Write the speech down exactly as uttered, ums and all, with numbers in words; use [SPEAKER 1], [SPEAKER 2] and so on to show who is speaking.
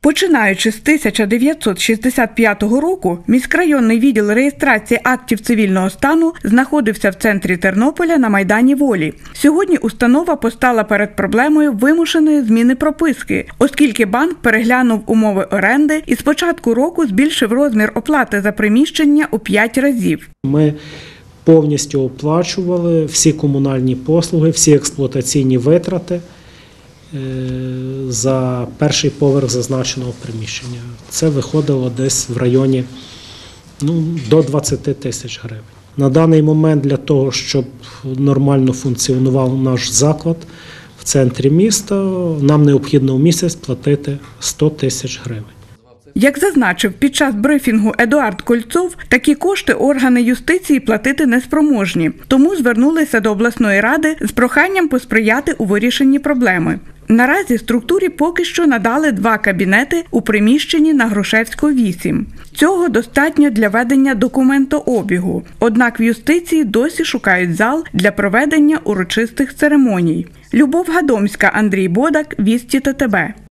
[SPEAKER 1] Починаючи з тисяча дев'ятсот шістдесят п'ятого року, міськрайонний відділ реєстрації актів цивільного стану знаходився в центрі Тернополя на Майдані Волі. Сьогодні установа постала перед проблемою вимушеної зміни прописки, оскільки банк переглянув умови оренди і з початку року збільшив розмір оплати за приміщення у п'ять разів.
[SPEAKER 2] Ми повністю оплачували всі комунальні послуги, всі експлуатаційні витрати за перший поверх зазначеного приміщення. Це виходило десь в районі ну, до двадцяти тисяч гривень. На даний момент для того, щоб нормально функціонував наш заклад в центрі міста, нам необхідно в місяць платити сто тисяч гривень.
[SPEAKER 1] Як зазначив під час брифінгу Едуард Кольцов, такі кошти органи юстиції платити неспроможні, тому звернулися до обласної ради з проханням посприяти у вирішенні проблеми. Наразі структурі поки що надали два кабінети у приміщенні на Грушевського, вісім. Цього достатньо для ведення документообігу. Однак в юстиції досі шукають зал для проведення урочистих церемоній. Любов Гадомська, Андрій Бодак, Вісті ТТБ.